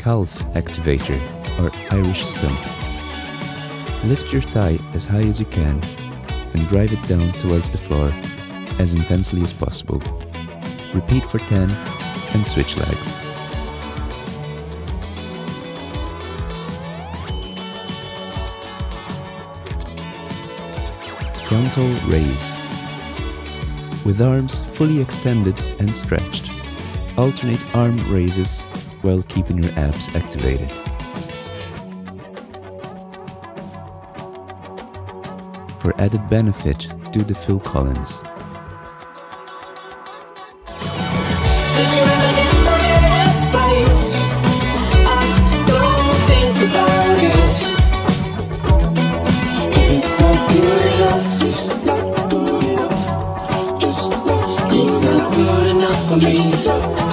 calf activator or Irish stump. Lift your thigh as high as you can and drive it down towards the floor as intensely as possible. Repeat for 10 and switch legs. Frontal raise. With arms fully extended and stretched, alternate arm raises while keeping your abs activated. For added benefit, do the Phil Collins. Did you ever get that advice? I don't think about it. If it's not good enough, it's not good enough. Just it's not good enough for me.